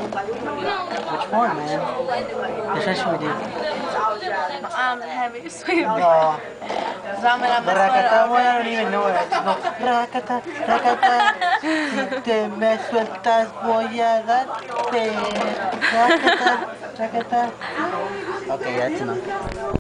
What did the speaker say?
Which one, man? Which one should we do? Heavy sweet. No. Zamera The rakata one, I don't even know it. I just go, rakata, rakata. Si te me sueltas, voy a darte. Rakata, rakata. Okay, that's enough.